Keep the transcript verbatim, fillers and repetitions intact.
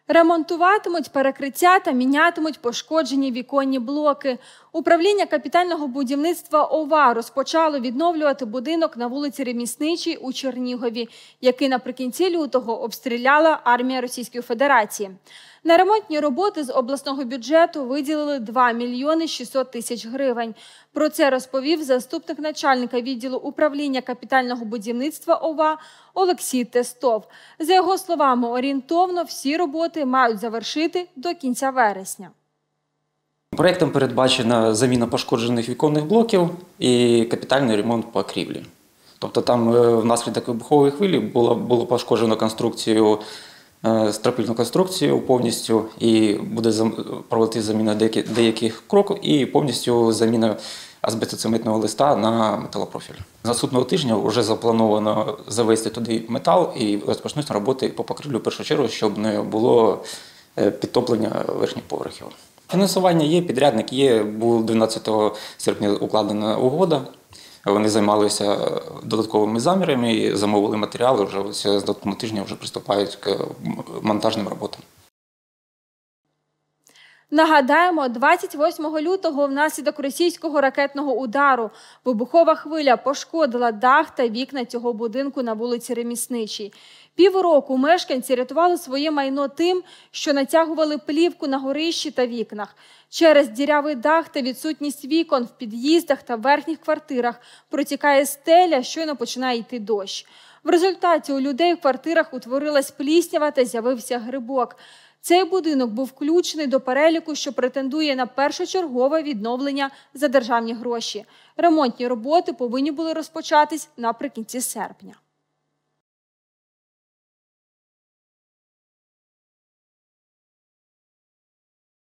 Ремонтуватимуть перекриття та мінятимуть пошкоджені віконні блоки. Управління капітального будівництва ОВА розпочало відновлювати будинок на вулиці Ремісничій у Чернігові, який наприкінці лютого обстріляла армія Російської Федерації. На ремонтні роботи з обласного бюджету виділили два мільйони шістсот тисяч гривень. Про це розповів заступник начальника відділу управління капітального будівництва ОВА Олексій Тестов. За його словами, орієнтовно всі роботи мають завершити до кінця вересня. Проєктом передбачена заміна пошкоджених віконних блоків і капітальний ремонт покрівлі. Тобто там внаслідок вибухової хвилі було, було пошкоджено конструкцію, стропильну конструкцію повністю, і буде проводити заміна деяких, деяких кроків і повністю заміна азбестоцементного листа на металопрофіль. З наступного тижня вже заплановано завести туди метал і розпочнуться роботи по покрівлю в першу чергу, щоб не було підтоплення верхніх поверхів. Фінансування є, підрядник є, була дванадцятого серпня укладена угода. Вони займалися додатковими замірами і замовили матеріали, вже ось з наступного тижня вже приступають к монтажним роботам. Нагадаємо, двадцять восьмого лютого внаслідок російського ракетного удару вибухова хвиля пошкодила дах та вікна цього будинку на вулиці Ремісничій. Півроку мешканці рятували своє майно тим, що натягували плівку на горищі та вікнах. Через дірявий дах та відсутність вікон в під'їздах та верхніх квартирах протікає стеля, щойно починає йти дощ. В результаті у людей в квартирах утворилась пліснява та з'явився грибок. Цей будинок був включений до переліку, що претендує на першочергове відновлення за державні гроші. Ремонтні роботи повинні були розпочатись наприкінці серпня.